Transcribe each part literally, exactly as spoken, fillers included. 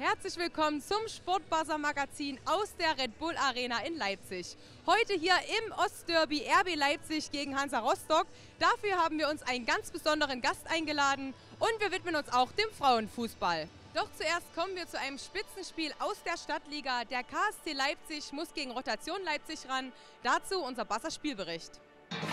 Herzlich willkommen zum Sportbuzzer-Magazin aus der Red Bull Arena in Leipzig. Heute hier im Ostderby R B Leipzig gegen Hansa Rostock. Dafür haben wir uns einen ganz besonderen Gast eingeladen und wir widmen uns auch dem Frauenfußball. Doch zuerst kommen wir zu einem Spitzenspiel aus der Stadtliga. Der K S C Leipzig muss gegen Rotation Leipzig ran. Dazu unser Buzzer-Spielbericht.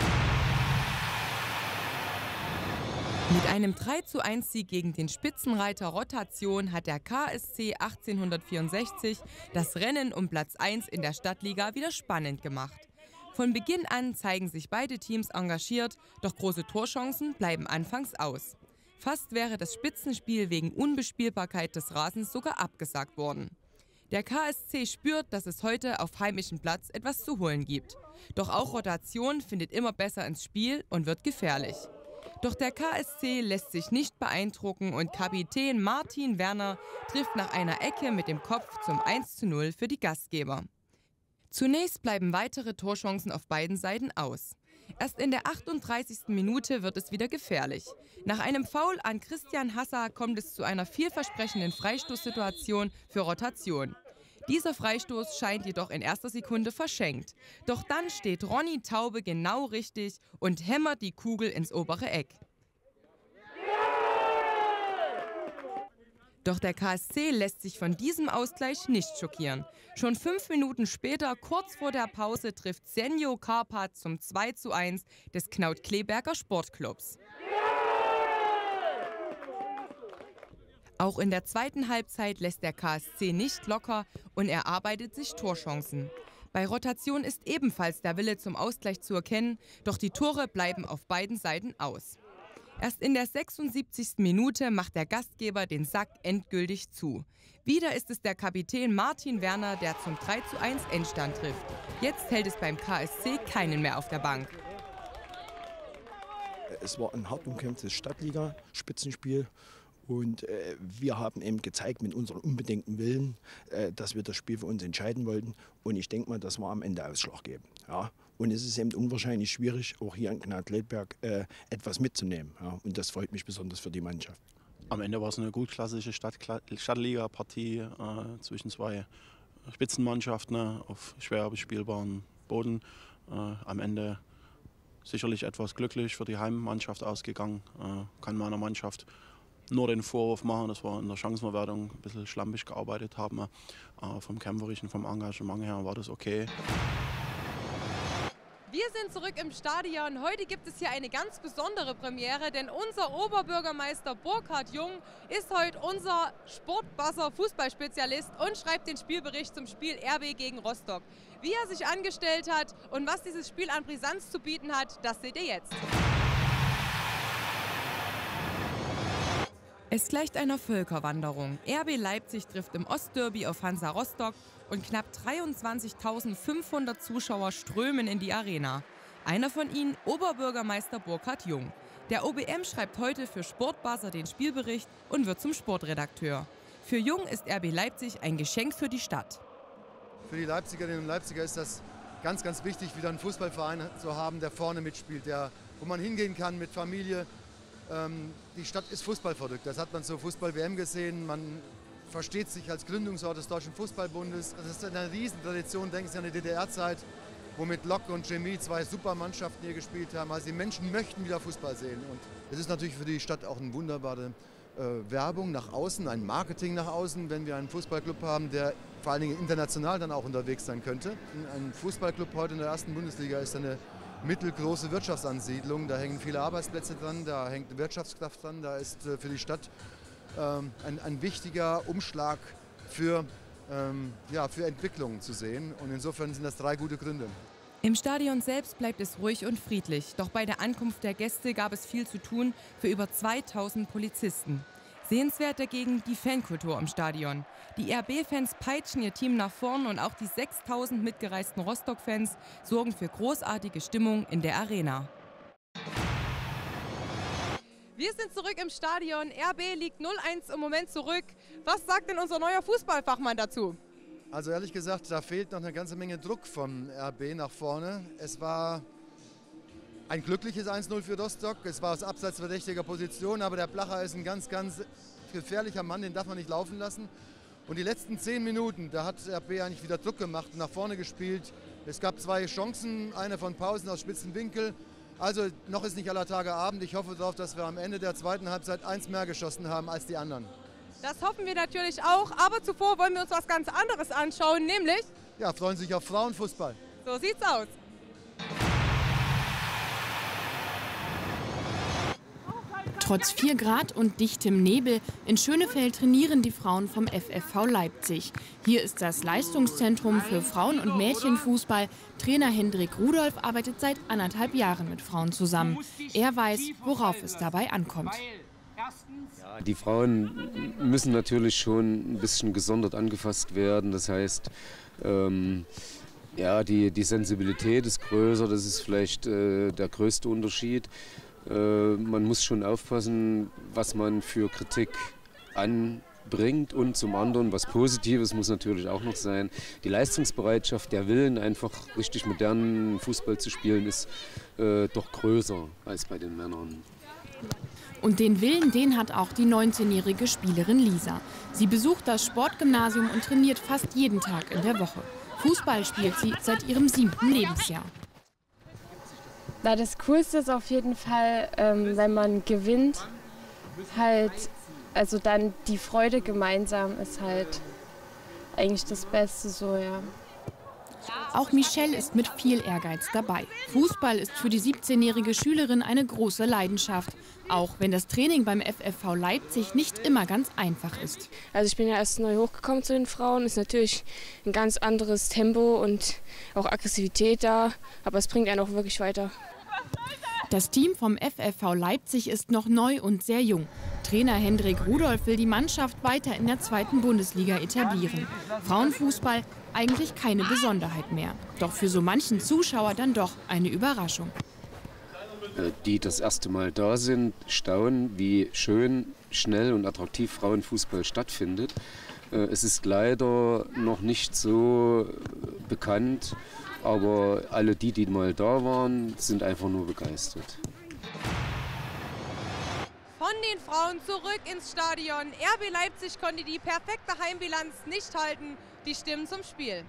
Mit einem drei zu eins Sieg gegen den Spitzenreiter Rotation hat der K S C achtzehnhundertvierundsechzig das Rennen um Platz eins in der Stadtliga wieder spannend gemacht. Von Beginn an zeigen sich beide Teams engagiert, doch große Torchancen bleiben anfangs aus. Fast wäre das Spitzenspiel wegen Unbespielbarkeit des Rasens sogar abgesagt worden. Der K S C spürt, dass es heute auf heimischem Platz etwas zu holen gibt. Doch auch Rotation findet immer besser ins Spiel und wird gefährlich. Doch der K S C lässt sich nicht beeindrucken und Kapitän Martin Werner trifft nach einer Ecke mit dem Kopf zum eins zu null für die Gastgeber. Zunächst bleiben weitere Torchancen auf beiden Seiten aus. Erst in der achtunddreißigsten Minute wird es wieder gefährlich. Nach einem Foul an Christian Hasser kommt es zu einer vielversprechenden Freistoßsituation für Rotation. Dieser Freistoß scheint jedoch in erster Sekunde verschenkt. Doch dann steht Ronny Taube genau richtig und hämmert die Kugel ins obere Eck. Doch der K S C lässt sich von diesem Ausgleich nicht schockieren. Schon fünf Minuten später, kurz vor der Pause, trifft Senjo Karpat zum zwei zu eins des Knaut-Kleberger Sportclubs. Auch in der zweiten Halbzeit lässt der K S C nicht locker und erarbeitet sich Torchancen. Bei Rotation ist ebenfalls der Wille zum Ausgleich zu erkennen, doch die Tore bleiben auf beiden Seiten aus. Erst in der sechsundsiebzigsten Minute macht der Gastgeber den Sack endgültig zu. Wieder ist es der Kapitän Martin Werner, der zum drei zu eins Endstand trifft. Jetzt hält es beim K S C keinen mehr auf der Bank. Es war ein hart umkämpftes Stadtliga-Spitzenspiel. Und äh, wir haben eben gezeigt mit unserem unbedingten Willen, äh, dass wir das Spiel für uns entscheiden wollten. Und ich denke mal, das war am Ende ausschlaggebend. Ja. Und es ist eben unwahrscheinlich schwierig, auch hier in Knaut-Kleberg äh, etwas mitzunehmen. Ja. Und das freut mich besonders für die Mannschaft. Am Ende war es eine gut klassische Stadt Stadtliga-Partie äh, zwischen zwei Spitzenmannschaften ne, auf schwer bespielbarem Boden. Äh, am Ende sicherlich etwas glücklich für die Heimmannschaft ausgegangen. Äh, kann meiner Mannschaft nur den Vorwurf machen, dass wir in der Chancenverwertung ein bisschen schlampig gearbeitet haben. Äh, vom Kämpferischen, vom Engagement her war das okay. Wir sind zurück im Stadion. Heute gibt es hier eine ganz besondere Premiere, denn unser Oberbürgermeister Burkhard Jung ist heute unser Sportbuzzer-Fußballspezialist und schreibt den Spielbericht zum Spiel R B gegen Rostock. Wie er sich angestellt hat und was dieses Spiel an Brisanz zu bieten hat, das seht ihr jetzt. Es gleicht einer Völkerwanderung. R B Leipzig trifft im Ostderby auf Hansa Rostock und knapp dreiundzwanzigtausendfünfhundert Zuschauer strömen in die Arena. Einer von ihnen, Oberbürgermeister Burkhard Jung. Der O B M schreibt heute für Sportbuzzer den Spielbericht und wird zum Sportredakteur. Für Jung ist R B Leipzig ein Geschenk für die Stadt. Für die Leipzigerinnen und Leipziger ist das ganz, ganz wichtig, wieder einen Fußballverein zu haben, der vorne mitspielt, der, wo man hingehen kann mit Familie. Die Stadt ist fußballverrückt, das hat man zur Fußball-W M gesehen. Man versteht sich als Gründungsort des Deutschen Fußballbundes. Das ist eine Riesentradition, denken Sie an die D D R-Zeit, wo mit Lok und Chemie zwei Supermannschaften hier gespielt haben. Also die Menschen möchten wieder Fußball sehen. Und es ist natürlich für die Stadt auch eine wunderbare äh, Werbung nach außen, ein Marketing nach außen, wenn wir einen Fußballclub haben, der vor allen Dingen international dann auch unterwegs sein könnte. Ein Fußballclub heute in der ersten Bundesliga ist eine mittelgroße Wirtschaftsansiedlung, da hängen viele Arbeitsplätze dran, da hängt eine Wirtschaftskraft dran, da ist äh, für die Stadt ähm, ein, ein wichtiger Umschlag für, ähm, ja, für Entwicklung zu sehen. Und insofern sind das drei gute Gründe. Im Stadion selbst bleibt es ruhig und friedlich, doch bei der Ankunft der Gäste gab es viel zu tun für über zweitausend Polizisten. Sehenswert dagegen die Fankultur im Stadion. Die R B-Fans peitschen ihr Team nach vorn und auch die sechstausend mitgereisten Rostock-Fans sorgen für großartige Stimmung in der Arena. Wir sind zurück im Stadion. R B liegt null eins im Moment zurück. Was sagt denn unser neuer Fußballfachmann dazu? Also ehrlich gesagt, da fehlt noch eine ganze Menge Druck vom R B nach vorne. Es war ein glückliches eins null für Rostock. Es war aus abseitsverdächtiger Position, aber der Blacher ist ein ganz, ganz gefährlicher Mann, den darf man nicht laufen lassen. Und die letzten zehn Minuten, da hat R B eigentlich wieder Druck gemacht und nach vorne gespielt. Es gab zwei Chancen, eine von Pausen aus spitzen Winkel. Also noch ist nicht aller Tage Abend. Ich hoffe darauf, dass wir am Ende der zweiten Halbzeit eins mehr geschossen haben als die anderen. Das hoffen wir natürlich auch, aber zuvor wollen wir uns was ganz anderes anschauen, nämlich... Ja, freuen sich auf Frauenfußball. So sieht's aus. Trotz vier Grad und dichtem Nebel in Schönefeld trainieren die Frauen vom F F V Leipzig. Hier ist das Leistungszentrum für Frauen- und Mädchenfußball. Trainer Hendrik Rudolph arbeitet seit anderthalb Jahren mit Frauen zusammen. Er weiß, worauf es dabei ankommt. Ja, die Frauen müssen natürlich schon ein bisschen gesondert angefasst werden. Das heißt, ähm, ja, die, die Sensibilität ist größer, das ist vielleicht äh, der größte Unterschied. Äh, man muss schon aufpassen, was man für Kritik anbringt, und zum anderen, was Positives muss natürlich auch noch sein. Die Leistungsbereitschaft, der Willen, einfach richtig modernen Fußball zu spielen, ist äh, doch größer als bei den Männern. Und den Willen, den hat auch die neunzehnjährige Spielerin Lisa. Sie besucht das Sportgymnasium und trainiert fast jeden Tag in der Woche. Fußball spielt sie seit ihrem siebten Lebensjahr. Na, das Coolste ist auf jeden Fall, ähm, wenn man gewinnt, halt, also dann die Freude gemeinsam ist halt eigentlich das Beste so, ja. Auch Michelle ist mit viel Ehrgeiz dabei. Fußball ist für die siebzehnjährige Schülerin eine große Leidenschaft, auch wenn das Training beim F F V Leipzig nicht immer ganz einfach ist. Also ich bin ja erst neu hochgekommen zu den Frauen, ist natürlich ein ganz anderes Tempo und auch Aggressivität da, aber es bringt einen auch wirklich weiter. Das Team vom F F V Leipzig ist noch neu und sehr jung. Trainer Hendrik Rudolph will die Mannschaft weiter in der zweiten Bundesliga etablieren. Frauenfußball eigentlich keine Besonderheit mehr. Doch für so manchen Zuschauer dann doch eine Überraschung. Die das erste Mal da sind, staunen, wie schön, schnell und attraktiv Frauenfußball stattfindet. Es ist leider noch nicht so bekannt, aber alle die, die mal da waren, sind einfach nur begeistert. Von den Frauen zurück ins Stadion. R B Leipzig konnte die perfekte Heimbilanz nicht halten. Die Stimmen zum Spiel.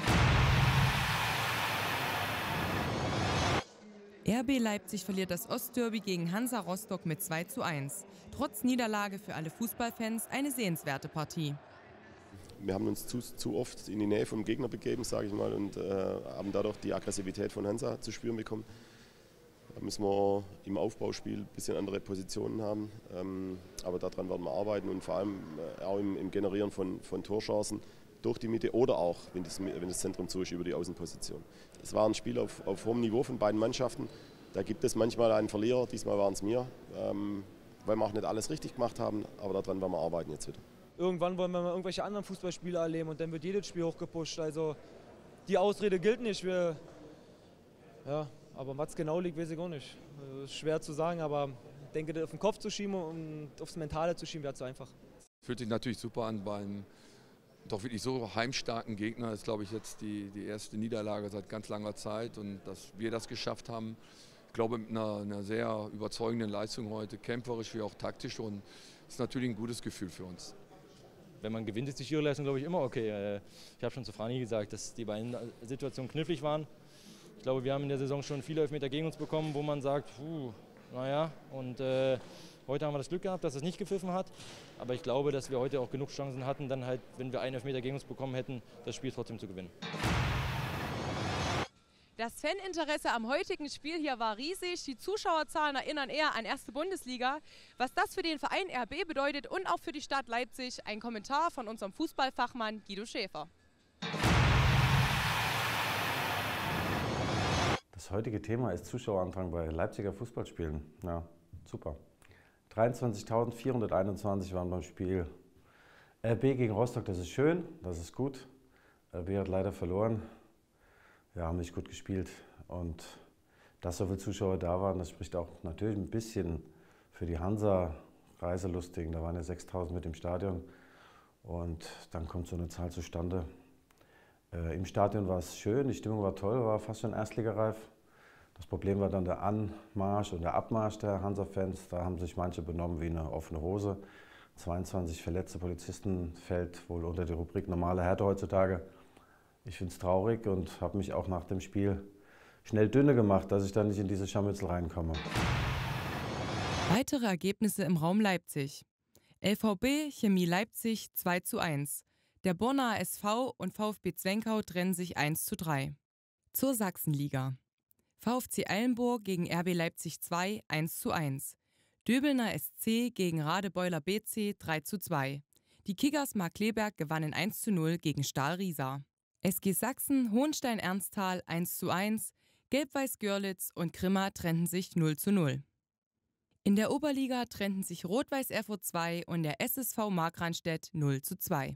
R B Leipzig verliert das Ostderby gegen Hansa Rostock mit zwei zu eins. Trotz Niederlage für alle Fußballfans eine sehenswerte Partie. Wir haben uns zu, zu oft in die Nähe vom Gegner begeben, sage ich mal, und äh, haben dadurch die Aggressivität von Hansa zu spüren bekommen. Da müssen wir im Aufbauspiel ein bisschen andere Positionen haben, ähm, aber daran werden wir arbeiten und vor allem äh, auch im, im Generieren von, von Torchancen durch die Mitte oder auch, wenn das, wenn das Zentrum zu ist, über die Außenposition. Es war ein Spiel auf, auf hohem Niveau von beiden Mannschaften. Da gibt es manchmal einen Verlierer, diesmal waren es mir, ähm, weil wir auch nicht alles richtig gemacht haben, aber daran werden wir arbeiten jetzt wieder. Irgendwann wollen wir mal irgendwelche anderen Fußballspiele erleben und dann wird jedes Spiel hochgepusht. Also die Ausrede gilt nicht. Wir, ja, aber was genau liegt, weiß ich gar nicht. Ist schwer zu sagen, aber ich denke, auf den Kopf zu schieben und aufs Mentale zu schieben, wäre zu einfach. Fühlt sich natürlich super an beim doch wirklich so heimstarken Gegner. Das ist, glaube ich, jetzt die, die erste Niederlage seit ganz langer Zeit, und dass wir das geschafft haben, ich glaube, mit einer, einer sehr überzeugenden Leistung heute, kämpferisch wie auch taktisch, und das ist natürlich ein gutes Gefühl für uns. Wenn man gewinnt, ist die Schiedsrichterleistung, glaube ich, immer okay. Ich habe schon zu Frani gesagt, dass die beiden Situationen knifflig waren. Ich glaube, wir haben in der Saison schon viele Elfmeter gegen uns bekommen, wo man sagt, puh, naja, und äh, heute haben wir das Glück gehabt, dass es nicht gepfiffen hat. Aber ich glaube, dass wir heute auch genug Chancen hatten, dann halt, wenn wir einen Elfmeter gegen uns bekommen hätten, das Spiel trotzdem zu gewinnen. Das Faninteresse am heutigen Spiel hier war riesig. Die Zuschauerzahlen erinnern eher an erste Bundesliga. Was das für den Verein R B bedeutet und auch für die Stadt Leipzig, ein Kommentar von unserem Fußballfachmann Guido Schäfer. Das heutige Thema ist Zuschauerandrang bei Leipziger Fußballspielen. Ja, super. dreiundzwanzigtausendvierhunderteinundzwanzig waren beim Spiel R B gegen Rostock. Das ist schön, das ist gut. R B hat leider verloren. Wir haben nicht gut gespielt, und dass so viele Zuschauer da waren, das spricht auch natürlich ein bisschen für die Hansa-Reiselustigen. Da waren ja sechstausend mit im Stadion, und dann kommt so eine Zahl zustande. Äh, Im Stadion war es schön, die Stimmung war toll, war fast schon erstligareif. Das Problem war dann der Anmarsch und der Abmarsch der Hansa-Fans. Da haben sich manche benommen wie eine offene Hose. zweiundzwanzig verletzte Polizisten fällt wohl unter die Rubrik normale Härte heutzutage. Ich finde es traurig und habe mich auch nach dem Spiel schnell dünne gemacht, dass ich dann nicht in diese Scharmützel reinkomme. Weitere Ergebnisse im Raum Leipzig. L V B Chemie Leipzig zwei zu eins. Der Bornaer S V und VfB Zwenkau trennen sich eins zu drei. Zur Sachsenliga. VfC Eilenburg gegen R B Leipzig zwei eins zu eins. Döbelner S C gegen Radebeuler B C drei zu zwei. Die Kickers Markkleeberg gewannen eins zu null gegen Stahl Riesa. S G Sachsen Hohenstein-Ernsthal eins zu eins. Gelb-Weiß Görlitz und Grimma trennten sich null zu null. In der Oberliga trennten sich Rot-Weiß Erfurt zwei und der S S V Markranstädt null zu zwei.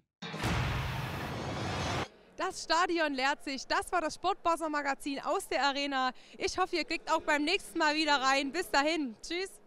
Das Stadion leert sich. Das war das Sportbuzzer Magazin aus der Arena. Ich hoffe, ihr klickt auch beim nächsten Mal wieder rein. Bis dahin. Tschüss.